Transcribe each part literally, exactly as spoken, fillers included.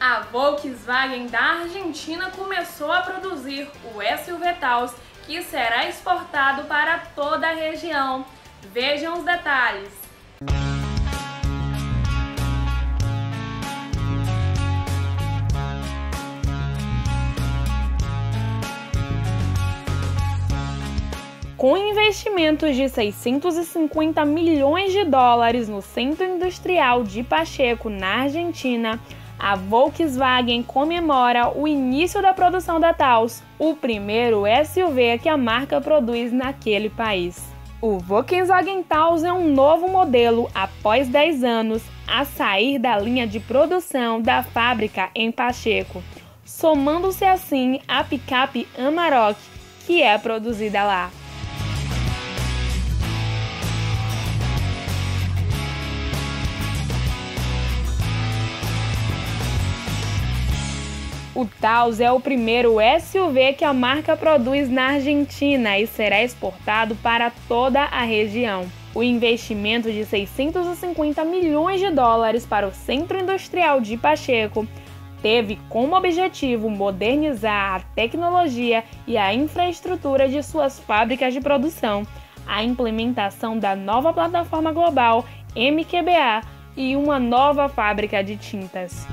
A Volkswagen da Argentina começou a produzir o S U V Taos, que será exportado para toda a região. Vejam os detalhes. Com investimentos de seiscentos e cinquenta milhões de dólares no Centro Industrial de Pacheco, na Argentina, a Volkswagen comemora o início da produção da Taos, o primeiro S U V que a marca produz naquele país. O Volkswagen Taos é um novo modelo após dez anos a sair da linha de produção da fábrica em Pacheco, somando-se assim à picape Amarok, que é produzida lá. O Taos é o primeiro S U V que a marca produz na Argentina e será exportado para toda a região. O investimento de seiscentos e cinquenta milhões de dólares para o Centro Industrial de Pacheco teve como objetivo modernizar a tecnologia e a infraestrutura de suas fábricas de produção, a implementação da nova plataforma global M Q B A e uma nova fábrica de tintas.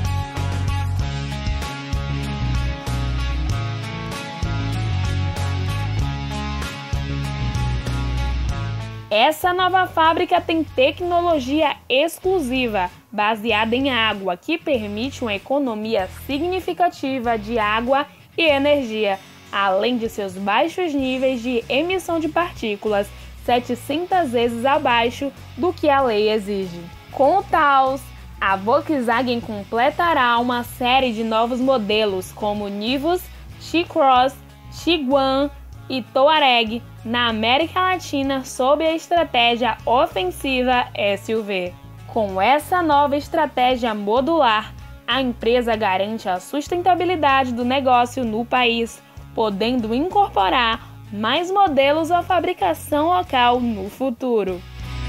Essa nova fábrica tem tecnologia exclusiva, baseada em água, que permite uma economia significativa de água e energia, além de seus baixos níveis de emissão de partículas, setecentas vezes abaixo do que a lei exige. Com o Taos, a Volkswagen completará uma série de novos modelos como Nivus, T-Cross, Tiguan e Touareg na América Latina sob a estratégia ofensiva S U V. Com essa nova estratégia modular, a empresa garante a sustentabilidade do negócio no país, podendo incorporar mais modelos à fabricação local no futuro.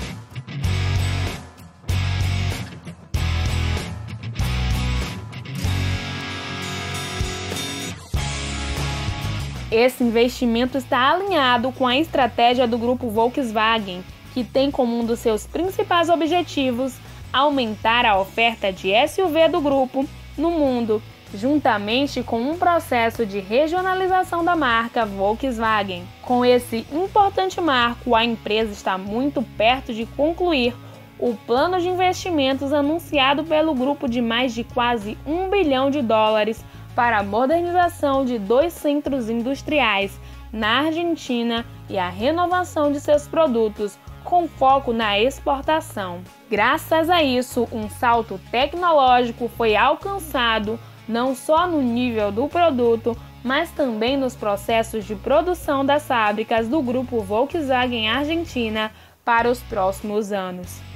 Esse investimento está alinhado com a estratégia do grupo Volkswagen, que tem como um dos seus principais objetivos aumentar a oferta de S U V do grupo no mundo, juntamente com um processo de regionalização da marca Volkswagen. Com esse importante marco, a empresa está muito perto de concluir o plano de investimentos anunciado pelo grupo de mais de quase um bilhão de dólares para a modernização de dois centros industriais na Argentina e a renovação de seus produtos, com foco na exportação. Graças a isso, um salto tecnológico foi alcançado não só no nível do produto, mas também nos processos de produção das fábricas do grupo Volkswagen Argentina para os próximos anos.